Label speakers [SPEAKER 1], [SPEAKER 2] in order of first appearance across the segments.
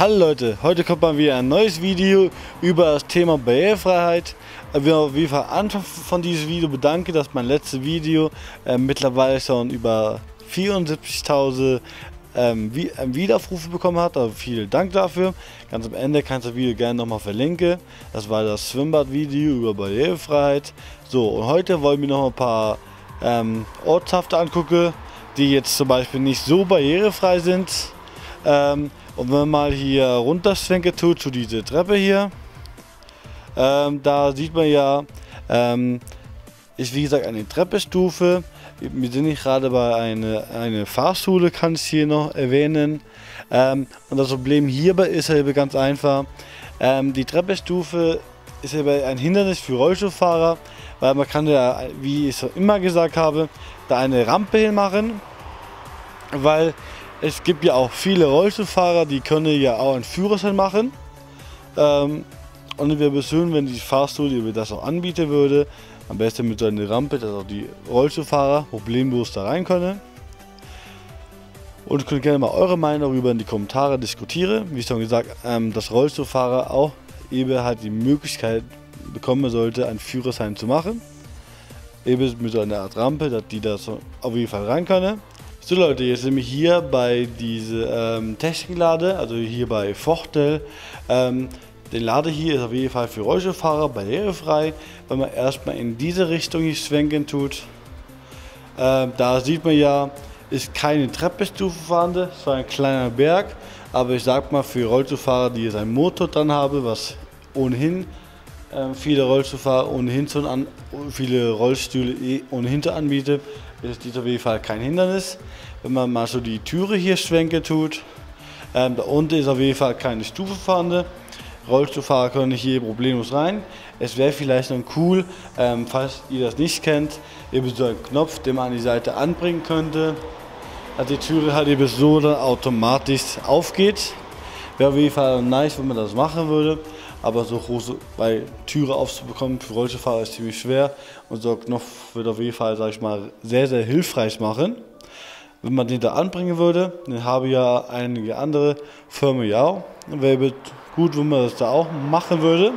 [SPEAKER 1] Hallo Leute, heute kommt mal wieder ein neues Video über das Thema Barrierefreiheit. Ich will auf jeden Fall am Anfang von diesem Video bedanken, dass mein letztes Video mittlerweile schon über 74.000 Wiederaufrufe bekommen hat. Also vielen Dank dafür. Ganz am Ende kannst du das Video gerne nochmal verlinken. Das war das Schwimmbad-Video über Barrierefreiheit. So, und heute wollen wir noch ein paar Ortschaften angucken, die jetzt zum Beispiel nicht so barrierefrei sind. Und wenn man mal hier runterschwenken tut zu dieser Treppe hier, da sieht man ja, ist wie gesagt eine Treppenstufe. Wir sind nicht gerade bei einer Fahrschule, kann ich hier noch erwähnen. Und das Problem hierbei ist halt ganz einfach, die Treppenstufe ist eben ein Hindernis für Rollstuhlfahrer, weil man kann ja, wie ich schon immer gesagt habe, da eine Rampe hinmachen, weil es gibt ja auch viele Rollstuhlfahrer, die können ja auch einen Führerschein machen. Und es wäre schön, wenn die Fahrschule das auch anbieten würde. Am besten mit so einer Rampe, dass auch die Rollstuhlfahrer problemlos da rein können. Und könnt gerne mal eure Meinung darüber in die Kommentare diskutieren. Wie schon gesagt, dass Rollstuhlfahrer auch eben halt die Möglichkeit bekommen sollte, einen Führerschein zu machen. Eben mit so einer Art Rampe, dass die da so auf jeden Fall rein können. So Leute, jetzt sind wir hier bei dieser Techniklade, also hier bei Vochtel. Der Lade hier ist auf jeden Fall für Rollstuhlfahrer barrierefrei, wenn man erstmal in diese Richtung hier schwenken tut. Da sieht man ja, ist keine Treppenstufe vorhanden, es war ein kleiner Berg, aber ich sag mal für Rollstuhlfahrer, die jetzt einen Motor dran haben, was ohnehin viele Rollstuhlfahrer ohnehin schon viele Rollstühle ohnehin anbietet, ist dies auf jeden Fall kein Hindernis. Wenn man mal so die Türe hier schwenken tut, da unten ist auf jeden Fall keine Stufe vorhanden. Rollstuhlfahrer können hier problemlos rein. Es wäre vielleicht noch cool, falls ihr das nicht kennt, eben so einen Knopf, den man an die Seite anbringen könnte, dass die Türe halt eben so dann automatisch aufgeht. Wäre auf jeden Fall nice, wenn man das machen würde. Aber so große, weil Türe aufzubekommen für Rollstuhlfahrer ist ziemlich schwer. Und so ein Knopf wird auf jeden Fall, sag ich mal, sehr, sehr hilfreich machen. Wenn man den da anbringen würde, dann habe ja einige andere Firmen ja auch. Wäre gut, wenn man das da auch machen würde.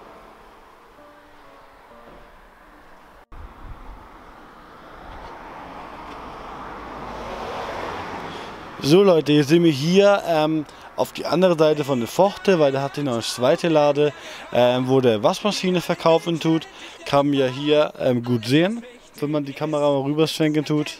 [SPEAKER 1] So Leute, jetzt sind wir hier auf die andere Seite von der Pforte, weil da hat hier noch eine zweite Lade, wo der Waschmaschine verkaufen tut. Kann man ja hier gut sehen, wenn man die Kamera mal rüberschwenken tut.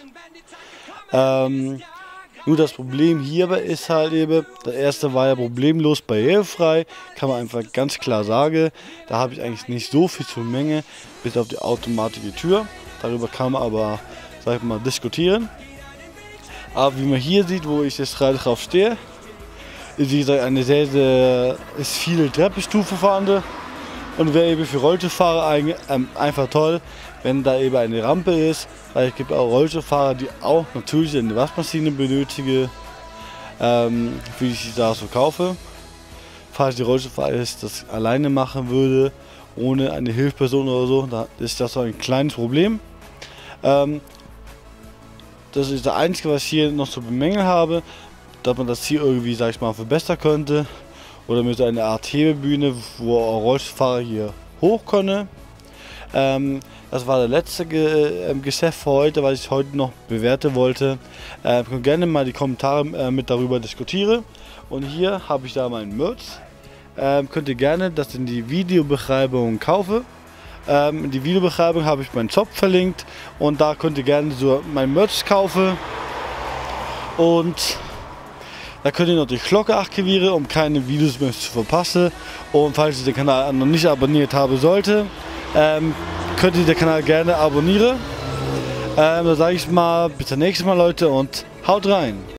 [SPEAKER 1] Nur das Problem hierbei ist halt eben, der erste war ja problemlos barrierefrei, kann man einfach ganz klar sagen. Da habe ich eigentlich nicht so viel zur Menge, bis auf die automatische Tür. Darüber kann man aber, sag ich mal, diskutieren. Aber wie man hier sieht, wo ich jetzt gerade drauf stehe, ist wie gesagt eine ist viele Treppenstufen vorhanden und wäre eben für Rollstuhlfahrer einfach toll, wenn da eben eine Rampe ist, weil es gibt auch Rollstuhlfahrer, die auch natürlich eine Waschmaschine benötigen, für die ich da so kaufe. Falls die Rollstuhlfahrer das alleine machen würde, ohne eine Hilfsperson oder so, da ist das so ein kleines Problem. Das ist das Einzige, was ich hier noch zu bemängeln habe, dass man das hier irgendwie, sag ich mal, verbessern könnte. Oder mit einer Art Hebebühne, wo auch Rollstuhlfahrer hier hoch können. Das war der letzte Geschäft für heute, was ich heute noch bewerten wollte. Könnt gerne mal die Kommentare mit darüber diskutieren. Und hier habe ich da mein Merch. Könnt ihr gerne das in die Videobeschreibung kaufen. In die Videobeschreibung habe ich meinen Shop verlinkt und da könnt ihr gerne so mein Merch kaufen. Und da könnt ihr noch die Glocke aktivieren, um keine Videos mehr zu verpassen. Und falls ihr den Kanal noch nicht abonniert haben sollte, könnt ihr den Kanal gerne abonnieren. Da sage ich mal bis zum nächsten Mal Leute und haut rein!